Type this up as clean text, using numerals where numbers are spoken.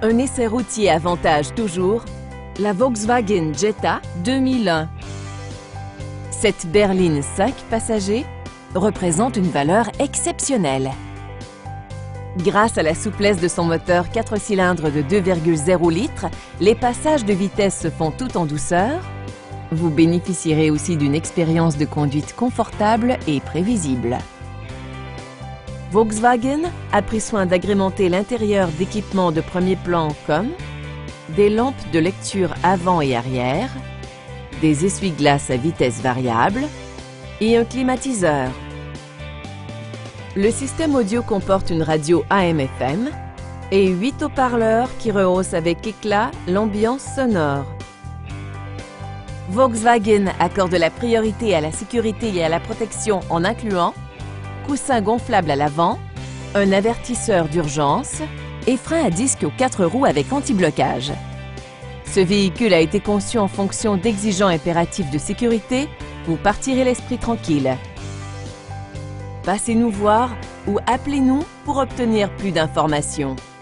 Un essai routier avantage toujours la Volkswagen Jetta 2001. Cette berline 5 passagers représente une valeur exceptionnelle. Grâce à la souplesse de son moteur 4 cylindres de 2,0 litres, les passages de vitesse se font tout en douceur. Vous bénéficierez aussi d'une expérience de conduite confortable et prévisible. Volkswagen a pris soin d'agrémenter l'intérieur d'équipements de premier plan comme des lampes de lecture avant et arrière, des essuie-glaces à vitesse variable et un climatiseur. Le système audio comporte une radio AM/FM et 8 haut-parleurs qui rehaussent avec éclat l'ambiance sonore. Volkswagen accorde la priorité à la sécurité et à la protection en incluant coussin gonflable à l'avant, un avertisseur d'urgence et frein à disque aux 4 roues avec anti-blocage. Ce véhicule a été conçu en fonction d'exigeants impératifs de sécurité. Vous partirez l'esprit tranquille. Passez nous voir ou appelez-nous pour obtenir plus d'informations.